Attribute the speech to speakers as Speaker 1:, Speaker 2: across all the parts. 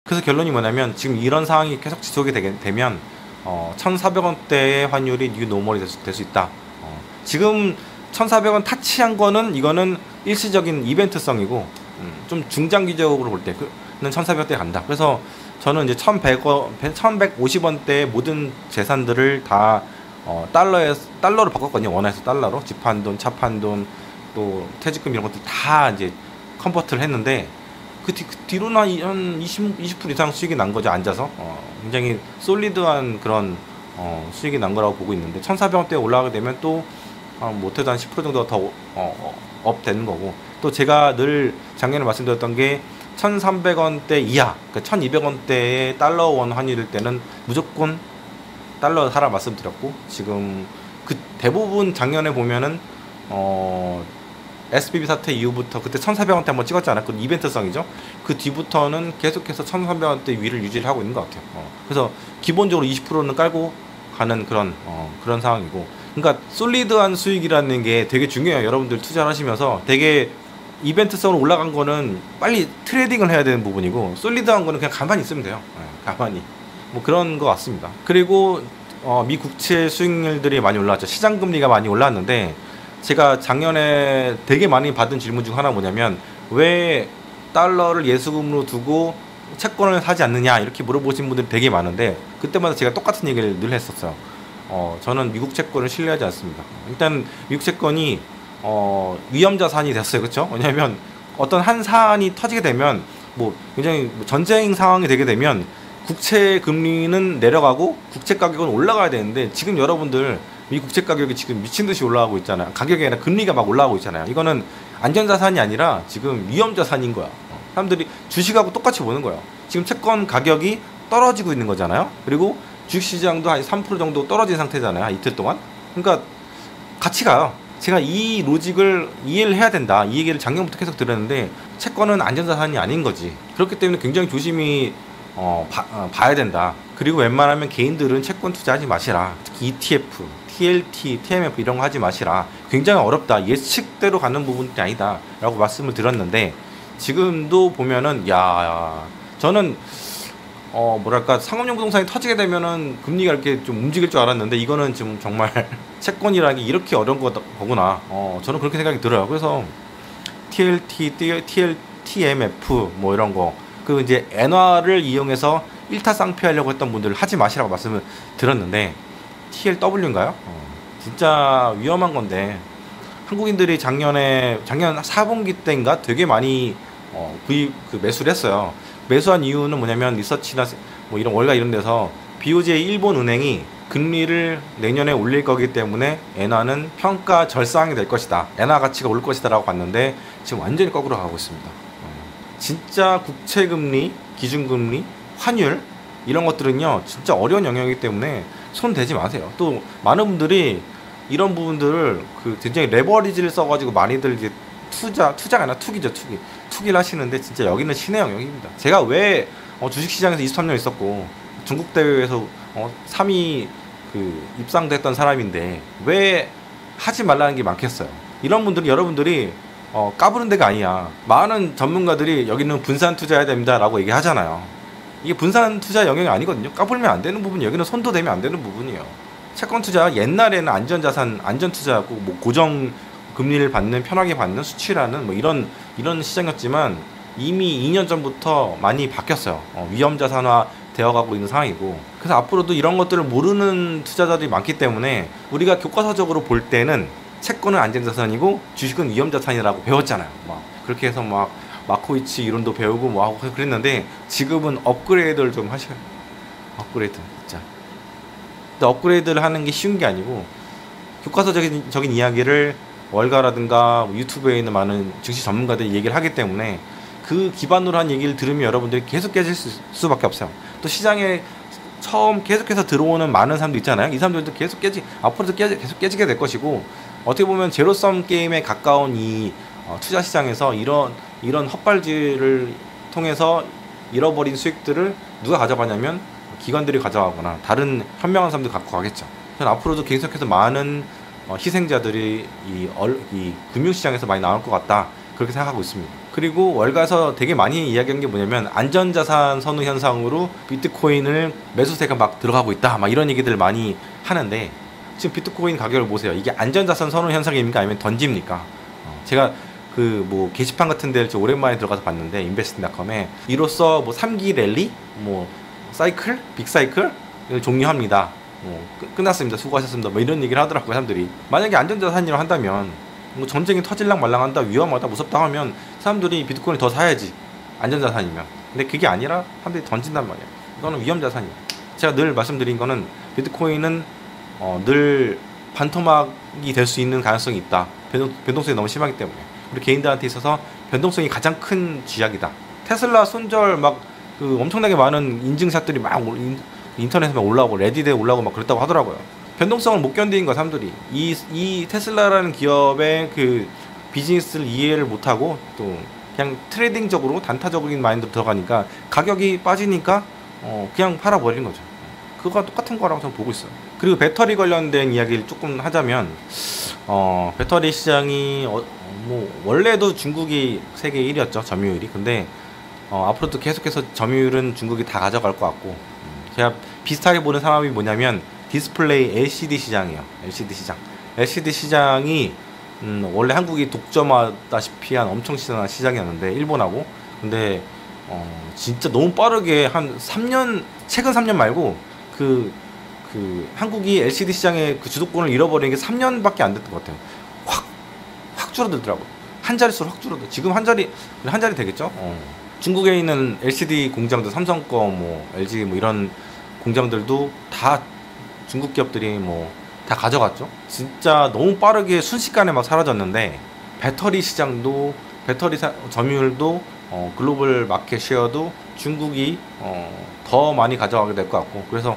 Speaker 1: 그래서 결론이 뭐냐면 지금 이런 상황이 계속 지속이 되면 1,400원대의 환율이 뉴 노멀이 될 수 있다. 지금 1,400원 타치한 거는 이거는 일시적인 이벤트성이고 좀 중장기적으로 볼 때는 1,400원대 간다. 그래서 저는 이제 1,150원대의 모든 재산들을 다 달러로 바꿨거든요. 원화에서 달러로 집한돈, 차판돈, 또 퇴직금 이런 것들 다 이제 컨버트를 했는데 그 뒤로는 한 20% 이상 수익이 난 거죠. 앉아서 굉장히 솔리드한 그런 수익이 난 거라고 보고 있는데 1,400원대에 올라가게 되면 또 못해도 한 10% 정도 더 업 되는 거고, 또 제가 늘 작년에 말씀드렸던 게 1,300원대 이하, 그러니까 1,200원대의 달러 원 환율일 때는 무조건 달러 사라 말씀드렸고, 지금 그 대부분 작년에 보면은 SBB 사태 이후부터 그때 1,400원대 한번 찍었잖아요. 그 이벤트성이죠. 그 뒤부터는 계속해서 1,300원대 위를 유지를 하고 있는 것 같아요. 그래서 기본적으로 20%는 깔고 가는 그런 상황이고, 그러니까 솔리드한 수익이라는 게 되게 중요해요. 여러분들 투자를 하시면서 되게 이벤트성으로 올라간 거는 빨리 트레이딩을 해야 되는 부분이고, 솔리드한 거는 그냥 가만히 있으면 돼요. 가만히. 뭐 그런 것 같습니다. 그리고 미 국채 수익률들이 많이 올라왔죠. 시장 금리가 많이 올랐는데, 제가 작년에 되게 많이 받은 질문 중 하나 뭐냐면, 왜 달러를 예수금으로 두고 채권을 사지 않느냐 이렇게 물어보신 분들이 되게 많은데, 그때마다 제가 똑같은 얘기를 늘 했었어요. 저는 미국 채권을 신뢰하지 않습니다. 일단 미국 채권이 위험자산이 됐어요. 그렇죠? 왜냐하면 어떤 한 사안이 터지게 되면, 뭐 굉장히 전쟁 상황이 되게 되면 국채 금리는 내려가고 국채 가격은 올라가야 되는데, 지금 여러분들 미 국채 가격이 지금 미친 듯이 올라가고 있잖아요. 가격이 아니라 금리가 막 올라가고 있잖아요. 이거는 안전자산이 아니라 지금 위험자산인 거야. 사람들이 주식하고 똑같이 보는 거예요. 지금 채권 가격이 떨어지고 있는 거잖아요. 그리고 주식시장도 한 3% 정도 떨어진 상태잖아요. 이틀 동안. 그러니까 같이 가요. 제가 이 로직을 이해를 해야 된다. 이 얘기를 작년부터 계속 들었는데, 채권은 안전자산이 아닌 거지. 그렇기 때문에 굉장히 조심히 봐야 된다. 그리고 웬만하면 개인들은 채권 투자하지 마시라. 특히 ETF, TLT, TMF 이런 거 하지 마시라. 굉장히 어렵다. 예측대로 가는 부분이 아니다. 라고 말씀을 드렸는데, 지금도 보면은 저는 뭐랄까, 상업용 부동산이 터지게 되면은 금리가 이렇게 좀 움직일 줄 알았는데, 이거는 지금 정말 채권이라는 게 이렇게 어려운 거구나. 저는 그렇게 생각이 들어요. 그래서 TLT, TMF 뭐 이런 거, 그 이제 엔화를 이용해서 일타쌍피하려고 했던 분들 하지 마시라고 말씀을 드렸는데, TLW인가요? 진짜 위험한 건데, 한국인들이 작년 4분기 때인가 되게 많이 매수를 했어요. 매수한 이유는 뭐냐면, 리서치나 뭐 이런 월가 이런 데서 BOJ 일본 은행이 금리를 내년에 올릴 거기 때문에 엔화는 평가 절상이 될 것이다, 엔화 가치가 오를 것이다 라고 봤는데, 지금 완전히 거꾸로 가고 있습니다. 진짜 국채금리, 기준금리, 환율 이런 것들은요 진짜 어려운 영역이기 때문에 손 대지 마세요. 또 많은 분들이 이런 부분들을 굉장히 레버리지를 써가지고 많이들 이제 투자가 아니라 투기를 하시는데, 진짜 여기는 신의 영역입니다. 제가 왜 주식시장에서 23년 있었고 중국 대회에서 3위 입상됐던 사람인데 왜 하지 말라는 게 많겠어요. 이런 분들은 여러분들이 까부는 데가 아니야. 많은 전문가들이 여기는 분산 투자해야 됩니다 라고 얘기하잖아요. 이게 분산 투자 영역이 아니거든요. 까불면 안 되는 부분이, 여기는 손도 대면 안 되는 부분이에요. 채권 투자, 옛날에는 안전자산, 안전투자하고 뭐 고정 금리를 받는, 편하게 받는 수치라는 뭐 이런 시장이었지만, 이미 2년 전부터 많이 바뀌었어요. 위험자산화 되어가고 있는 상황이고, 그래서 앞으로도 이런 것들을 모르는 투자자들이 많기 때문에, 우리가 교과서적으로 볼 때는 채권은 안전자산이고 주식은 위험자산이라고 배웠잖아요. 그렇게 해서 마코이치 이론도 배우고 뭐 하고 그랬는데, 지금은 업그레이드를 좀 하셔야 돼요. 업그레이드 진짜. 근데 업그레이드를 하는 게 쉬운 게 아니고, 교과서적인 이야기를 월가라든가 유튜브에 있는 많은 증시 전문가들이 얘기를 하기 때문에, 그 기반으로 한 얘기를 들으면 여러분들이 계속 깨질 수밖에 없어요. 또 시장에 처음 계속해서 들어오는 많은 사람도 있잖아요. 이 사람들도 앞으로도 계속 깨지게 될 것이고, 어떻게 보면 제로섬 게임에 가까운 이 투자 시장에서 이런 헛발질을 통해서 잃어버린 수익들을 누가 가져가냐면 기관들이 가져가거나 다른 현명한 사람들이 갖고 가겠죠. 그래서 앞으로도 계속해서 많은 희생자들이 이 금융시장에서 많이 나올 것 같다. 그렇게 생각하고 있습니다. 그리고 월가에서 되게 많이 이야기한 게 뭐냐면 안전자산 선호 현상으로 비트코인을 매수세가 막 들어가고 있다 막 이런 얘기들 많이 하는데, 지금 비트코인 가격을 보세요. 이게 안전자산 선호 현상입니까 아니면 던집니까? 제가 그 뭐 게시판 같은 데를 좀 오랜만에 들어가서 봤는데, investing.com에 이로써 뭐 3기 랠리 뭐 사이클 빅사이클 종료합니다, 뭐 끝났습니다, 수고하셨습니다, 뭐 이런 얘기를 하더라고요 사람들이. 만약에 안전자산이라고 한다면 뭐 전쟁이 터질랑 말랑한다, 위험하다, 무섭다 하면 사람들이 비트코인을 더 사야지, 안전자산이면. 근데 그게 아니라 사람들이 던진단 말이에요. 이거는 위험자산이에요. 제가 늘 말씀드린 거는 비트코인은 늘 반토막이 될 수 있는 가능성이 있다. 변동성이 너무 심하기 때문에. 우리 개인들한테 있어서 변동성이 가장 큰 쥐약이다. 테슬라 손절 막 그 엄청나게 많은 인증샷들이 막 인터넷에 올라오고 레딧에 올라오고 막 그랬다고 하더라고요. 변동성을 못 견디는 거야 사람들이. 이 테슬라라는 기업의 그 비즈니스를 이해를 못하고 또 그냥 트레이딩적으로 단타적인 마인드로 들어가니까 가격이 빠지니까 그냥 팔아버리는 거죠. 그거가 똑같은 거라고 저는 보고 있어요. 그리고 배터리 관련된 이야기를 조금 하자면, 배터리 시장이 뭐 원래도 중국이 세계 1위였죠, 점유율이. 근데 앞으로도 계속해서 점유율은 중국이 다 가져갈 것 같고, 제가 비슷하게 보는 상황이 뭐냐면 디스플레이 LCD 시장이에요. LCD 시장이 원래 한국이 독점하다시피 한 엄청 시장한 시장이었는데, 일본하고. 근데 진짜 너무 빠르게 한 3년, 최근 3년 말고 그 한국이 LCD 시장의 그 주도권을 잃어버린 게 3년밖에 안 됐던 것 같아요. 확 줄어들더라고요. 한 자릿수로 확 줄어들. 지금 한 자리 되겠죠? 중국에 있는 LCD 공장도 삼성 거, 뭐 LG 뭐 이런 공장들도 다 중국 기업들이 뭐 다 가져갔죠. 진짜 너무 빠르게 순식간에 막 사라졌는데, 배터리 시장도 점유율도 글로벌 마켓 쉐어도 중국이 더 많이 가져가게 될 것 같고, 그래서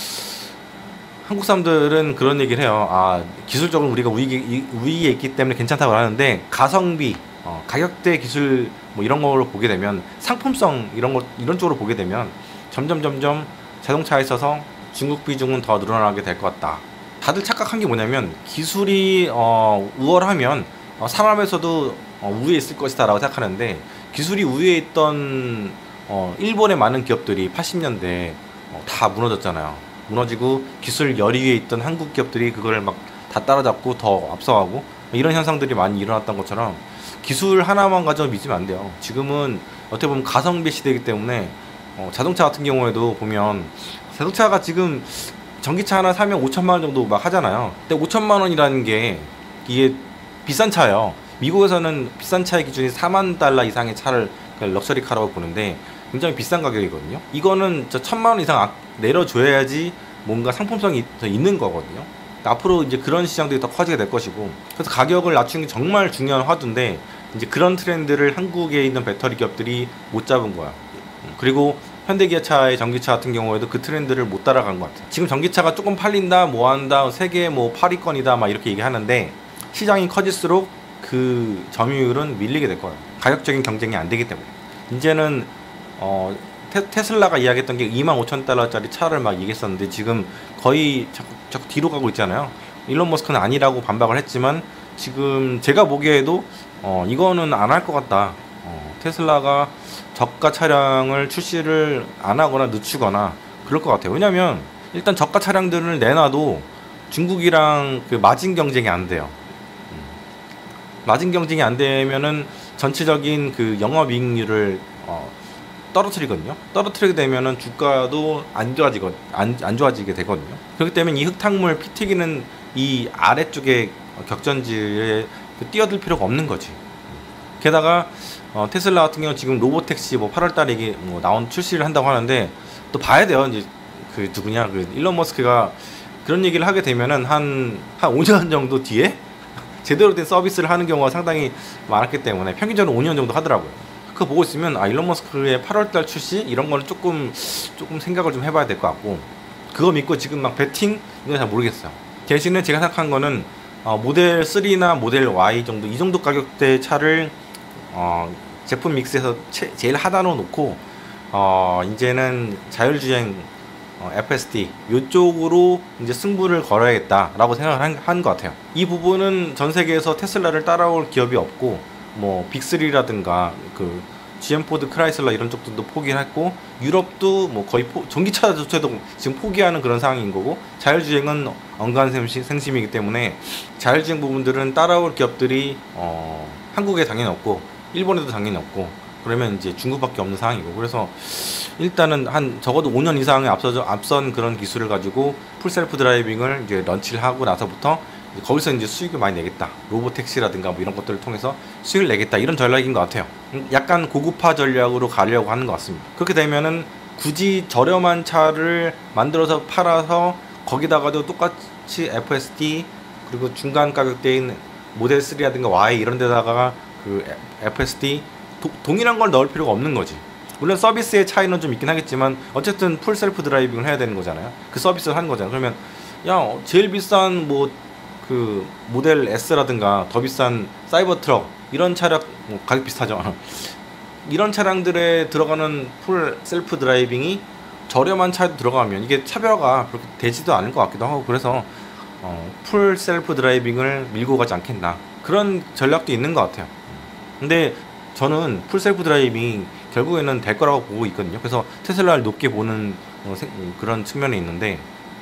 Speaker 1: 한국 사람들은 그런 얘기를 해요. 기술적으로 우리가 우위에 있기 때문에 괜찮다고 하는데, 가성비, 가격대 기술 뭐 이런 걸로 보게 되면, 상품성 이런 쪽으로 보게 되면 점점 자동차에 있어서 중국 비중은 더 늘어나게 될 것 같다. 다들 착각한 게 뭐냐면, 기술이 우월하면 산업에서도 우위에 있을 것이다 라고 생각하는데, 기술이 우위에 있던 일본의 많은 기업들이 80년대 다 무너졌잖아요. 무너지고 기술 열의위에 있던 한국 기업들이 그걸 막 다 따라잡고 더 앞서가고, 이런 현상들이 많이 일어났던 것처럼 기술 하나만 가지고 믿으면 안 돼요. 지금은 어떻게 보면 가성비 시대이기 때문에 자동차 같은 경우에도 보면, 자동차가 지금 전기차 하나 사면 5천만 원 정도 막 하잖아요. 근데 5천만 원이라는 게 이게 비싼 차예요. 미국에서는 비싼 차의 기준이 4만 달러 이상의 차를 럭셔리 카라고 보는데, 굉장히 비싼 가격이거든요. 이거는 1,000만 원 이상 내려줘야지 뭔가 상품성이 더 있는 거거든요. 앞으로 이제 그런 시장들이 더 커지게 될 것이고, 그래서 가격을 낮추는 게 정말 중요한 화두인데, 이제 그런 트렌드를 한국에 있는 배터리 기업들이 못 잡은 거야. 그리고 현대기아차의 전기차 같은 경우에도 그 트렌드를 못 따라간 것 같아요. 지금 전기차가 조금 팔린다, 뭐 한다, 세계 뭐 8위권이다 막 이렇게 얘기하는데, 시장이 커질수록 그 점유율은 밀리게 될 거예요. 가격적인 경쟁이 안 되기 때문에. 이제는 테슬라가 이야기했던 게 25,000달러짜리 차를 막 얘기했었는데, 지금 거의 자꾸 뒤로 가고 있잖아요. 일론 머스크는 아니라고 반박을 했지만, 지금 제가 보기에도 이거는 안 할 것 같다. 테슬라가 저가 차량을 출시를 안 하거나 늦추거나 그럴 것 같아요. 왜냐면 일단 저가 차량들을 내놔도 중국이랑 그 마진 경쟁이 안 돼요. 마진 경쟁이 안 되면은 전체적인 그 영업이익률을 떨어뜨리거든요. 떨어뜨리게 되면은 주가도 안 좋아지게 되거든요. 그렇기 때문에 이 흙탕물 피 튀기는 이 아래쪽에 격전지에 뛰어들 필요가 없는 거지. 게다가 테슬라 같은 경우 지금 로보택시 뭐 8월달에 이게 뭐 출시를 한다고 하는데, 또 봐야 돼요. 이제 그 누구냐, 그 일론 머스크가 그런 얘기를 하게 되면은 한 5년 정도 뒤에 제대로 된 서비스를 하는 경우가 상당히 많았기 때문에 평균적으로 5년 정도 하더라고요. 그거 보고 있으면 일론 머스크의 8월달 출시 이런 거는 조금 생각을 좀 해봐야 될 것 같고, 그거 믿고 지금 막 배팅 이건 잘 모르겠어요. 대신에 제가 생각한 거는 모델 3나 모델 Y 정도 이 정도 가격대 차를 제품 믹스에서 제일 하단으로 놓고 이제는 자율주행 FSD 이쪽으로 이제 승부를 걸어야겠다라고 생각을 한 것 같아요. 이 부분은 전 세계에서 테슬라를 따라올 기업이 없고, 뭐 빅3라든가 그 GM 포드 크라이슬러 이런 쪽들도 포기했고 유럽도 뭐 거의 전기차조차도 지금 포기하는 그런 상황인 거고 자율주행은 언간생심이기 때문에 자율주행 부분들은 따라올 기업들이 한국에 당연히 없고 일본에도 당연히 없고 그러면 이제 중국밖에 없는 상황이고 그래서 일단은 한 적어도 5년 이상의 앞선 그런 기술을 가지고 풀셀프 드라이빙을 이제 런치를 하고 나서부터 거기서 이제 수익을 많이 내겠다. 로보택시라든가 뭐 이런 것들을 통해서 수익을 내겠다. 이런 전략인 것 같아요. 약간 고급화 전략으로 가려고 하는 것 같습니다. 그렇게 되면은 굳이 저렴한 차를 만들어서 팔아서 거기다가도 똑같이 FSD 그리고 중간 가격대인 모델 3라든가 Y 이런 데다가 그 FSD 동일한 걸 넣을 필요가 없는 거지. 물론 서비스의 차이는 좀 있긴 하겠지만 어쨌든 풀 셀프 드라이빙을 해야 되는 거잖아요. 그 서비스를 하는 거잖아요. 그러면 야 제일 비싼 뭐 그 모델 S라든가 더 비싼 사이버 트럭 이런 차량 뭐 가격 비슷하죠. 이런 차량들에 들어가는 풀 셀프 드라이빙이 저렴한 차에도 들어가면 이게 차별화가 그렇게 되지도 않을 것 같기도 하고 그래서 풀 셀프 드라이빙을 밀고 가지 않겠나 그런 전략도 있는 것 같아요. 근데 저는 풀 셀프 드라이빙 결국에는 될 거라고 보고 있거든요. 그래서 테슬라를 높게 보는 그런 측면이 있는데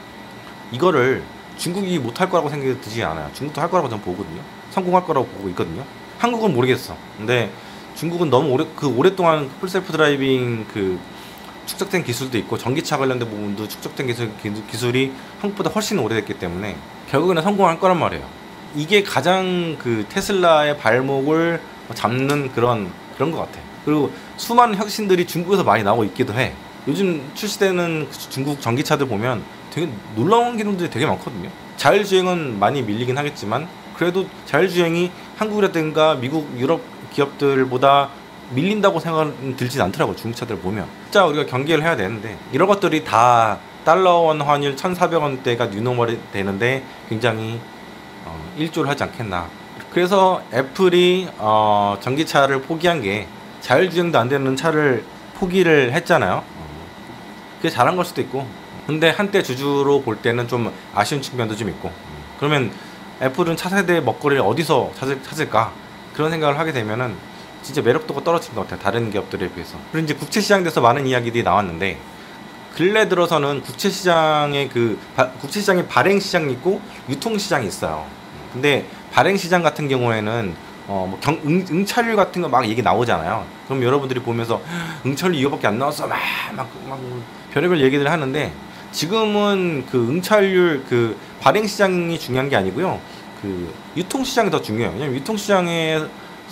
Speaker 1: 이거를 중국이 못할 거라고 생각이 들지 않아요. 중국도 할 거라고 저는 보거든요. 성공할 거라고 보고 있거든요. 한국은 모르겠어. 근데 중국은 너무 오랫동안 풀 셀프 드라이빙 그 축적된 기술도 있고 전기차 관련된 부분도 축적된 기술이 한국보다 훨씬 오래됐기 때문에 결국에는 성공할 거란 말이에요. 이게 가장 그 테슬라의 발목을 잡는 그런 것 같아. 그리고 수많은 혁신들이 중국에서 많이 나오고 있기도 해. 요즘 출시되는 중국 전기차들 보면 되게 놀라운 기능들이 되게 많거든요. 자율주행은 많이 밀리긴 하겠지만 그래도 자율주행이 한국이라든가 미국, 유럽 기업들보다 밀린다고 생각은 들진 않더라고요. 중국차들 보면. 진짜 우리가 경계를 해야 되는데 이런 것들이 다 달러원 환율 1,400원대가 뉴노멀이 되는데 굉장히 일조를 하지 않겠나. 그래서 애플이 전기차를 포기한 게 자율주행도 안 되는 차를 포기를 했잖아요. 그게 잘한 걸 수도 있고 근데 한때 주주로 볼 때는 좀 아쉬운 측면도 좀 있고 그러면 애플은 차세대 먹거리를 어디서 찾을까 그런 생각을 하게 되면은 진짜 매력도가 떨어진 것 같아요. 다른 기업들에 비해서. 그리고 이제 국채시장에 대해서 많은 이야기들이 나왔는데 근래 들어서는 국채시장의 국채시장에 발행시장이 있고 유통시장이 있어요. 근데 발행시장 같은 경우에는 뭐 응찰률 같은 거 막 얘기 나오잖아요. 그럼 여러분들이 보면서 응찰률 이거밖에 안 나왔어 막 별의별 얘기들 하는데 지금은 그 응찰률 그 발행시장이 중요한 게 아니고요. 그 유통시장이 더 중요해요. 왜냐면 유통시장에서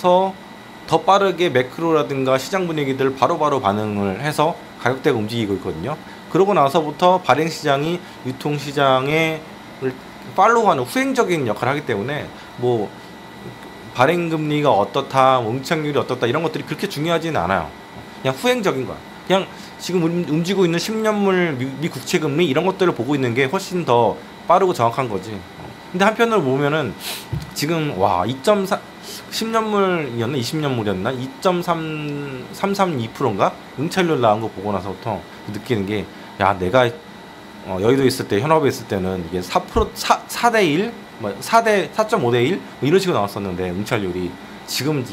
Speaker 1: 더 빠르게 매크로라든가 시장 분위기들 바로바로 반응을 해서 가격대가 움직이고 있거든요. 그러고 나서부터 발행시장이 유통시장에 팔로우하는 후행적인 역할을 하기 때문에 뭐 발행금리가 어떻다, 응착률이 어떻다 이런 것들이 그렇게 중요하지는 않아요. 그냥 후행적인 거야. 그냥 지금 움직이고 있는 10년물 미 국채금리 이런 것들을 보고 있는 게 훨씬 더 빠르고 정확한 거지. 근데 한편으로 보면은 지금 와 2.4 10년물이었나 20년물이었나 2.332%인가 응찰률 나온 거 보고 나서부터 느끼는 게 야 내가 여의도 있을 때 현업에 있을 때는 이게 4대 1 뭐 4.5대 1 뭐 이런 식으로 나왔었는데 응찰률이 지금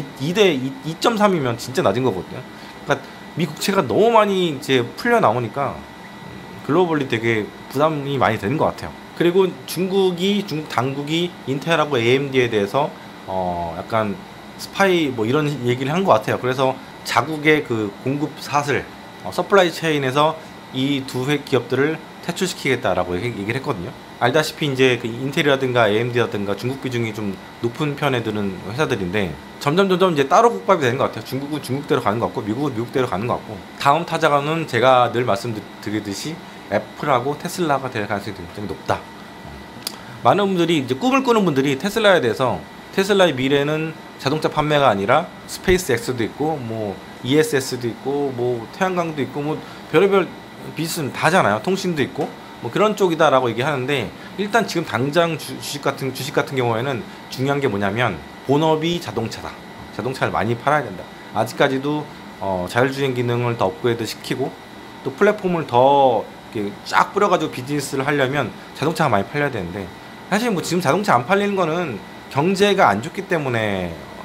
Speaker 1: 2.3이면 진짜 낮은 거거든요. 그러니까 미 국채가 너무 많이 이제 풀려 나오니까 글로벌리 되게 부담이 많이 되는 것 같아요. 그리고 중국 당국이 인텔하고 AMD에 대해서 약간 스파이 뭐 이런 얘기를 한 것 같아요. 그래서 자국의 그 공급 사슬 서플라이 체인에서 이 두 기업들을 퇴출시키겠다라고 얘기를 했거든요. 알다시피 이제 그 인텔이라든가 AMD라든가 중국 비중이 좀 높은 편에 드는 회사들인데 점점 이제 따로 국밥이 되는 것 같아요. 중국은 중국대로 가는 것 같고 미국은 미국대로 가는 것 같고 다음 타자가는 제가 늘 말씀드리듯이 애플하고 테슬라가 될 가능성이 굉장히 높다. 많은 분들이 이제 꿈을 꾸는 분들이 테슬라에 대해서 테슬라의 미래는 자동차 판매가 아니라 스페이스 X도 있고 뭐 ESS도 있고 뭐 태양광도 있고 뭐 별의별 비즈니스 다잖아요. 통신도 있고 뭐 그런 쪽이다라고 얘기하는데 일단 지금 당장 주식 같은 경우에는 중요한 게 뭐냐면 본업이 자동차다. 자동차를 많이 팔아야 된다. 아직까지도 자율주행 기능을 더 업그레이드 시키고 또 플랫폼을 더 이렇게 쫙 뿌려가지고 비즈니스를 하려면 자동차가 많이 팔려야 되는데 사실 뭐 지금 자동차 안 팔리는 거는 경제가 안 좋기 때문에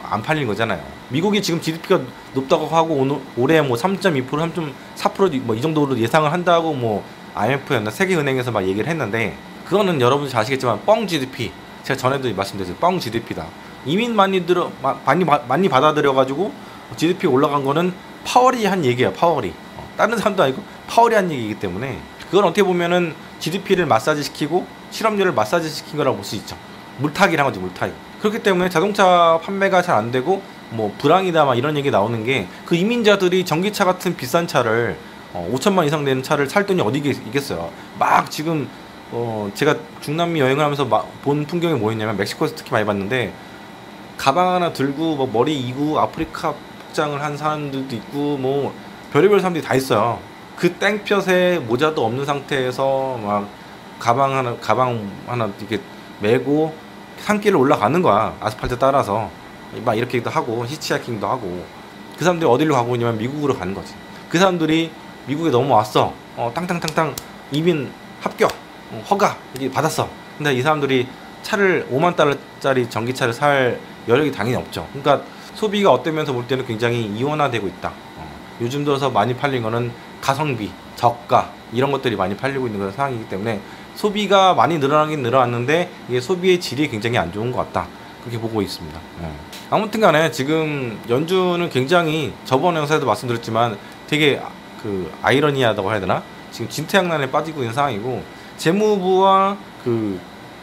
Speaker 1: 안 팔린 거잖아요. 미국이 지금 GDP가 높다고 하고 올해 뭐 3.2%, 3.4% 뭐 이 정도로 예상을 한다고 뭐 IMF였나 세계은행에서 막 얘기를 했는데, 그거는 여러분들 잘 아시겠지만 뻥 GDP. 제가 전에도 말씀드렸어요. 뻥 GDP다. 이민 많이 받아들여가지고 GDP 올라간 거는 파월이 한 얘기야. 파월이. 다른 사람도 아니고 파월이 한 얘기이기 때문에 그건 어떻게 보면은 GDP를 마사지 시키고 실업률을 마사지 시킨 거라고 볼 수 있죠. 물타기란 거지, 물타기. 그렇기 때문에 자동차 판매가 잘 안 되고 뭐 불황이다 막 이런 얘기 나오는 게, 그 이민자들이 전기차 같은 비싼 차를 5천만 이상 되는 차를 살 돈이 어디 있겠어요. 막 지금 제가 중남미 여행을 하면서 본 풍경이 뭐였냐면, 멕시코에서 특히 많이 봤는데, 가방 하나 들고 뭐 머리 이고 아프리카 복장을 한 사람들도 있고 뭐 별의별 사람들이 다 있어요. 그 땡볕에 모자도 없는 상태에서 막 가방 하나 이렇게 메고 산길을 올라가는 거야. 아스팔트 따라서 막 이렇게도 하고 히치하이킹도 하고. 그 사람들이 어디로 가고 있냐면 미국으로 가는 거지. 그 사람들이 미국에 넘어왔어. 땅땅땅땅 이민 합격, 허가 이게 받았어. 근데 이 사람들이 차를 5만 달러짜리 전기차를 살 여력이 당연히 없죠. 그러니까 소비가 어때면서 볼 때는 굉장히 이원화되고 있다. 요즘 들어서 많이 팔린 거는 가성비, 저가 이런 것들이 많이 팔리고 있는 그런 상황이기 때문에 소비가 많이 늘어나긴 늘어났는데 이게 소비의 질이 굉장히 안 좋은 것 같다. 그렇게 보고 있습니다. 아무튼 간에 지금 연준은 굉장히, 저번 영상에도 말씀드렸지만 되게 그 아이러니하다고 해야 되나? 지금 진퇴양난에 빠지고 있는 상황이고, 재무부와 그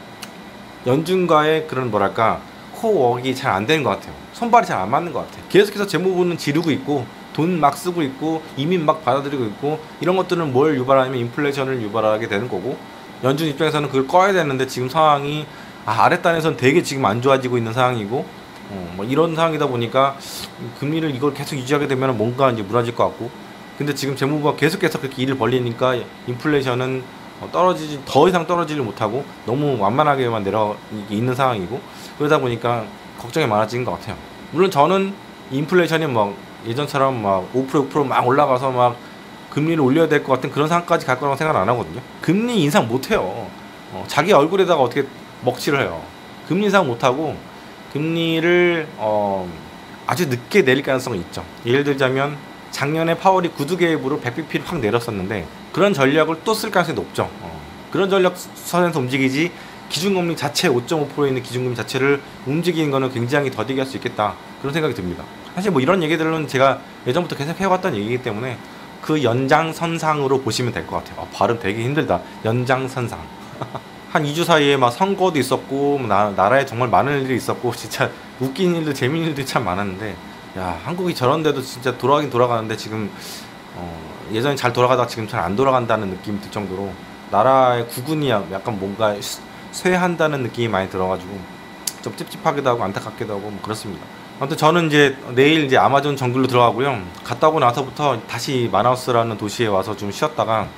Speaker 1: 연준과의 그런 뭐랄까 코워크가 잘 안 되는 것 같아요. 손발이 잘 안 맞는 것 같아요. 계속해서 재무부는 지르고 있고 돈 막 쓰고 있고 이민 막 받아들이고 있고, 이런 것들은 뭘 유발하냐면 인플레이션을 유발하게 되는 거고, 연준 입장에서는 그걸 꺼야 되는데 지금 상황이 아랫단에서는 되게 지금 안 좋아지고 있는 상황이고, 뭐 이런 상황이다 보니까 금리를 이걸 계속 유지하게 되면 뭔가 이제 무너질 것 같고, 근데 지금 재무부가 계속해서 그렇게 일을 벌리니까 인플레이션은 더 이상 떨어지지 못하고 너무 완만하게만 내려 있는 상황이고, 그러다 보니까 걱정이 많아진 것 같아요. 물론 저는 인플레이션이 막 예전처럼 막 5% 6% 막 올라가서 막 금리를 올려야 될 것 같은 그런 상황까지 갈 거라고 생각 안 하거든요. 금리 인상 못 해요. 자기 얼굴에다가 어떻게 먹칠을 해요. 금리 인상 못 하고 금리를 아주 늦게 내릴 가능성이 있죠. 예를 들자면 작년에 파월이 구두 개입으로 100bp를 확 내렸었는데, 그런 전략을 또 쓸 가능성이 높죠. 그런 전략 선에서 움직이지, 기준금리 자체 5.5%에 있는 기준금리 자체를 움직이는 거는 굉장히 더디게 할 수 있겠다, 그런 생각이 듭니다. 사실 뭐 이런 얘기들은 제가 예전부터 계속 해왔던 얘기이기 때문에 그 연장선상으로 보시면 될 것 같아요. 발음 되게 힘들다. 연장선상. 한 2주 사이에 막 선거도 있었고 나라에 정말 많은 일이 있었고 진짜 웃긴 일도 재밌는 일도 참 많았는데, 야, 한국이 저런데도 진짜 돌아가긴 돌아가는데 지금 예전에 잘 돌아가다가 지금 잘 안 돌아간다는 느낌이 들 정도로 나라의 구군이 약간 뭔가 쇠한다는 느낌이 많이 들어가지고 좀 찝찝하기도 하고 안타깝기도 하고 뭐 그렇습니다. 아무튼 저는 이제 내일 이제 아마존 정글로 들어가고요. 갔다 오고 나서부터 다시 마나우스라는 도시에 와서 좀 쉬었다가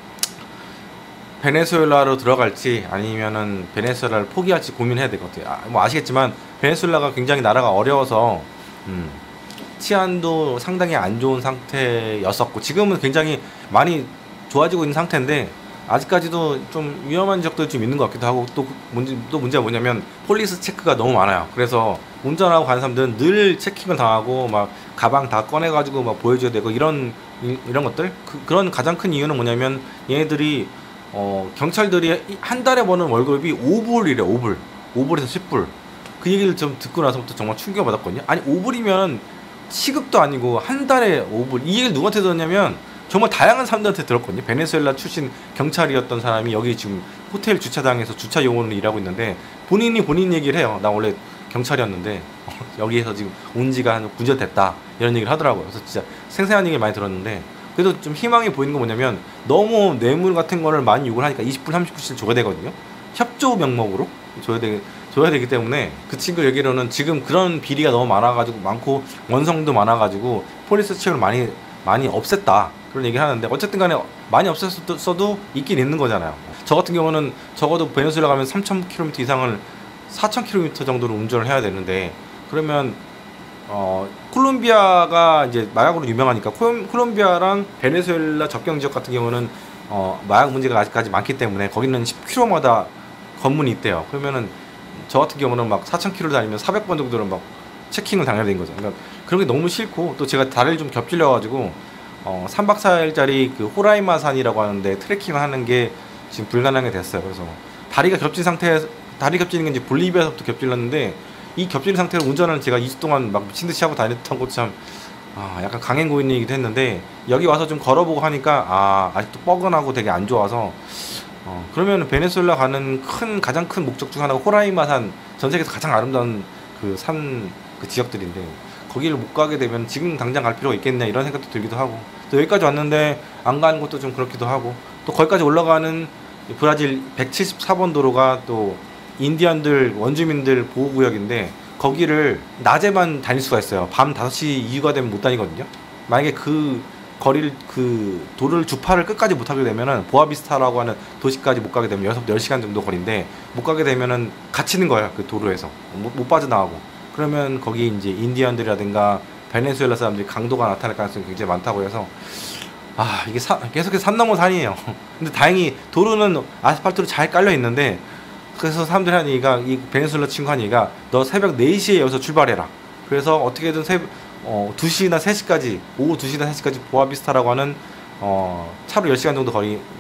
Speaker 1: 베네수엘라로 들어갈지 아니면은 베네수엘라를 포기할지 고민해야 될 것 같아요. 뭐 아시겠지만 베네수엘라가 굉장히 나라가 어려워서 치안도 상당히 안 좋은 상태였었고, 지금은 굉장히 많이 좋아지고 있는 상태인데 아직까지도 좀 위험한 지역들이 좀 있는 것 같기도 하고, 또 문제가 뭐냐면 폴리스 체크가 너무 많아요. 그래서 운전하고 가는 사람들은 늘 체킹을 당하고 막 가방 다 꺼내가지고 막 보여줘야 되고 이런 것들, 그런 가장 큰 이유는 뭐냐면 얘네들이 경찰들이 한 달에 버는 월급이 5불이래. 5불에서 10불. 그 얘기를 좀 듣고 나서부터 정말 충격을 받았거든요. 아니 5불이면 시급도 아니고 한 달에 5불. 이 얘기를 누구한테 들었냐면 정말 다양한 사람들한테 들었거든요. 베네수엘라 출신 경찰이었던 사람이 여기 지금 호텔 주차장에서 주차 요원으로 일하고 있는데 본인 얘기를 해요. 나 원래 경찰이었는데 여기에서 지금 온 지가 한 9년 됐다, 이런 얘기를 하더라고요. 그래서 진짜 생생한 얘기 많이 들었는데, 그래도 좀 희망이 보이는 건 뭐냐면 너무 뇌물 같은 거를 많이 요구를 하니까 20불 30불씩 줘야 되거든요. 협조 명목으로 줘야 되기 때문에 그 친구 얘기로는 지금 그런 비리가 너무 많고 원성도 많아가지고 폴리스 체크를 많이 없앴다, 그런 얘기를 하는데, 어쨌든 간에 많이 없앴어도 있긴 있는 거잖아요. 저 같은 경우는 적어도 베네수엘라 가면 3,000km 이상을 4,000km 정도로 운전을 해야 되는데, 그러면 콜롬비아가 이제 마약으로 유명하니까 콜롬비아랑 베네수엘라 접경 지역 같은 경우는 마약 문제가 아직까지 많기 때문에 거기는 10km마다 검문이 있대요. 그러면은 저 같은 경우는 막 4,000km 다니면 400번 정도를 막 체킹을 당해야 되는 거죠. 그러니까 그런 게 너무 싫고, 또 제가 다리를 좀 겹질려가지고 3박 4일짜리 그 호라이마 산이라고 하는데 트레킹을 하는 게 지금 불가능하게 됐어요. 그래서 다리가 겹친 상태에서, 다리 겹치는 게 이제 볼리비아서부터 겹질렀는데, 이 겹치는 상태로 운전을 제가 2주 동안 막 미친 듯이 하고 다녔던 것도 참 약간 강행고인이기도 했는데, 여기 와서 좀 걸어보고 하니까 아직도 뻐근하고 되게 안 좋아서, 그러면 베네수엘라 가는 가장 큰 목적 중 하나가 호라이마산, 전 세계에서 가장 아름다운 그 산 그 지역들인데, 거기를 못 가게 되면 지금 당장 갈 필요가 있겠냐 이런 생각도 들기도 하고, 또 여기까지 왔는데 안 가는 것도 좀 그렇기도 하고, 또 거기까지 올라가는 브라질 174번 도로가 또 인디언들 원주민들 보호구역인데, 거기를 낮에만 다닐 수가 있어요. 밤 5시 이후가 되면 못 다니거든요. 만약에 그 거리를, 그 도를 주파를 끝까지 못 하게 되면은, 보아비스타라고 하는 도시까지 못 가게 되면 10시간 정도 거리인데, 못 가게 되면은 gat히는 거예요. 그 도로에서 못 빠져나가고. 그러면 거기 이제 인디언들이라든가 베네수엘라 사람들이 강도가 나타날 가능성이 굉장히 많다고 해서, 이게 계속해서 산 넘어 산이에요. 근데 다행히 도로는 아스팔트로 잘 깔려 있는데, 그래서 사람들이 하는 얘기가, 이 베네수엘라 친구 하는 얘기가, 너 새벽 4시에 여기서 출발해라. 그래서 어떻게든 2시나 3시까지, 오후 2시나 3시까지 보아비스타라고 하는 차로 10시간 정도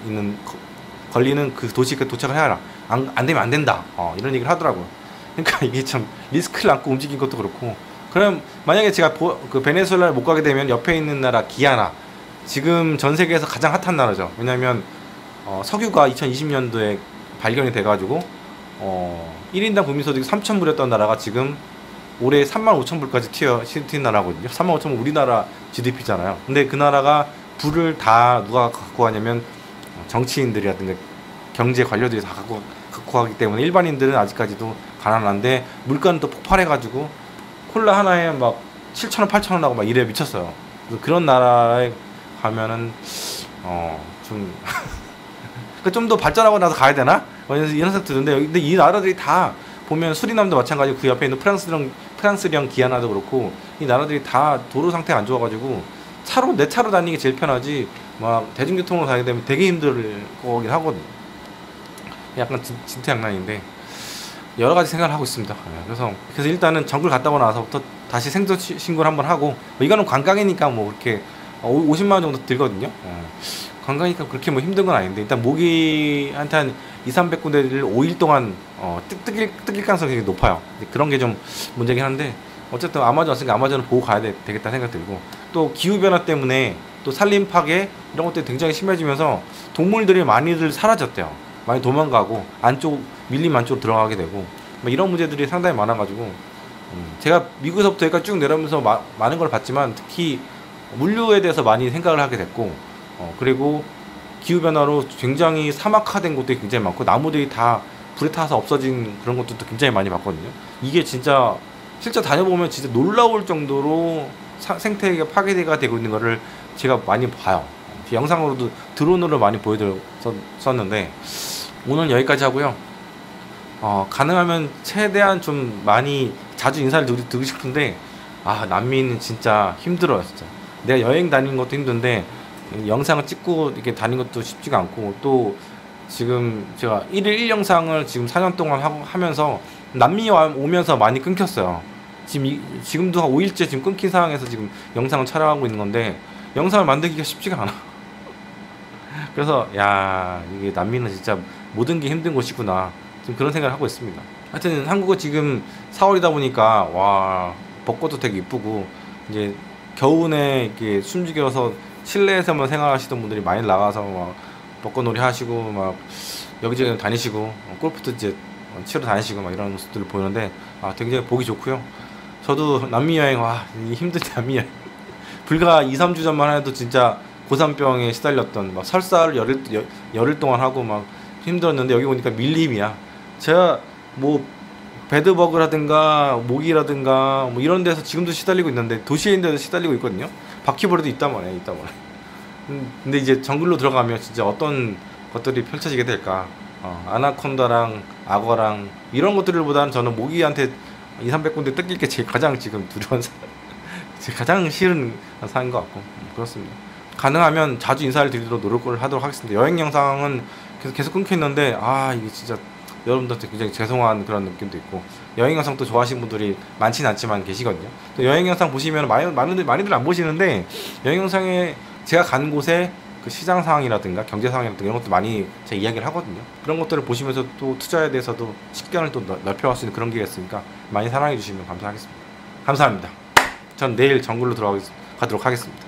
Speaker 1: 걸리는 그 도시에 도착을 해라. 안 되면 안 된다. 이런 얘기를 하더라고요. 그러니까 이게 참 리스크를 안고 움직인 것도 그렇고. 그럼 만약에 제가 그 베네수엘라를 못 가게 되면 옆에 있는 나라 기아나, 지금 전 세계에서 가장 핫한 나라죠. 왜냐면 석유가 2020년도에 발견이 돼가지고 1인당 국민소득이 3,000불이었던 나라가 지금 올해 35,000불까지 튄 나라거든요. 35,000불 우리나라 GDP잖아요. 근데 그 나라가 불을 다 누가 갖고 가냐면 정치인들이라든가 경제 관료들이 다 갖고 가기 때문에, 일반인들은 아직까지도 가난한데, 물가는 또 폭발해가지고 콜라 하나에 막 7,000원 8,000원 하고 막 이래 미쳤어요. 그래서 그런 나라에 가면은 좀 좀 더 발전하고 나서 가야 되나? 이런 생각 드는데, 근데 이 나라들이 다 보면, 수리남도 마찬가지고 그 옆에 있는 프랑스령 기아나도 그렇고, 이 나라들이 다 도로 상태가 안 좋아가지고 내 차로 다니는 게 제일 편하지, 막 대중교통으로 다니게 되면 되게 힘들 거긴 하거든. 약간 진퇴양난인데 여러 가지 생각을 하고 있습니다. 그래서 일단은 정글 갔다 오고 나서부터 다시 생존 신고를 한번 하고, 이거는 관광이니까 뭐 그렇게 50만 원 정도 들거든요. 관광이니까 그렇게 뭐 힘든 건 아닌데, 일단 모기한테 한 200~300군데를 5일 동안 뜯길 가능성이 되게 높아요. 그런 게 좀 문제긴 한데, 어쨌든 아마존 왔으니까 아마존을 보고 가야 되겠다 생각 들고, 또 기후변화 때문에 또 산림 파괴 이런 것들이 굉장히 심해지면서 동물들이 많이들 사라졌대요. 많이 도망가고 밀림 안쪽으로 들어가게 되고, 이런 문제들이 상당히 많아가지고, 제가 미국에서부터 여기까지 쭉 내려오면서 많은 걸 봤지만, 특히 물류에 대해서 많이 생각을 하게 됐고, 그리고 기후변화로 굉장히 사막화된 곳들이 굉장히 많고, 나무들이 다 불에 타서 없어진 그런 것들도 굉장히 많이 봤거든요. 이게 진짜 실제 다녀보면 진짜 놀라울 정도로 생태계가 파괴가 되고 있는 거를 제가 많이 봐요. 영상으로도 드론으로 많이 보여드렸었는데, 오늘 여기까지 하고요. 가능하면 최대한 좀 많이 자주 인사를 드리고 싶은데, 난민은 진짜 힘들어요. 진짜 내가 여행 다니는 것도 힘든데, 영상을 찍고 이렇게 다니는 것도 쉽지가 않고, 또 지금 제가 1일 1영상을 지금 4년 동안 하면서 남미 오면서 많이 끊겼어요. 지금도 한 5일째 지금 끊긴 상황에서 지금 영상을 촬영하고 있는 건데, 영상을 만들기가 쉽지가 않아. 그래서 이게 남미는 진짜 모든 게 힘든 곳이구나, 지금 그런 생각을 하고 있습니다. 하여튼 한국은 지금 4월이다 보니까 벚꽃도 되게 이쁘고, 이제 겨우내 이렇게 숨죽여서 실내에서만 생활하시던 분들이 많이 나가서 막 벚꽃놀이 하시고, 막 여기저기 다니시고, 골프도 이제 치러 다니시고, 막 이런 모습들을 보이는데, 굉장히 보기 좋고요. 저도 남미 여행, 힘든 남미 여행. 불과 2~3주 전만 해도 진짜 고산병에 시달렸던, 막 설사를 열흘 동안 하고 막 힘들었는데, 여기 오니까 밀림이야. 제가 뭐 베드버그라든가 모기라든가 뭐 이런 데서 지금도 시달리고 있는데, 도시에 있는 데도 시달리고 있거든요. 바퀴벌레도 있단 말이야. 근데 이제 정글로 들어가면 진짜 어떤 것들이 펼쳐지게 될까. 아나콘다랑 악어랑 이런 것들보다는 저는 모기한테 200~300군데 뜯길 게 가장 지금 두려운 가장 싫은 상인 것 같고, 그렇습니다. 가능하면 자주 인사를 드리도록 노력을 하도록 하겠습니다. 여행 영상은 계속 끊겨 있는데, 이게 진짜 여러분들한테 굉장히 죄송한 그런 느낌도 있고, 여행 영상 또 좋아하시는 분들이 많지는 않지만 계시거든요. 또 여행 영상 보시면 많이들 안 보시는데, 여행 영상에 제가 간 곳에 그 시장 상황이라든가 경제 상황이라든가 이런 것도 많이 제가 이야기를 하거든요. 그런 것들을 보시면서 또 투자에 대해서도 식견을 또 넓혀갈 수 있는 그런 기회가 있으니까 많이 사랑해 주시면 감사하겠습니다. 감사합니다. 전 내일 정글로 들어가도록 하겠습니다.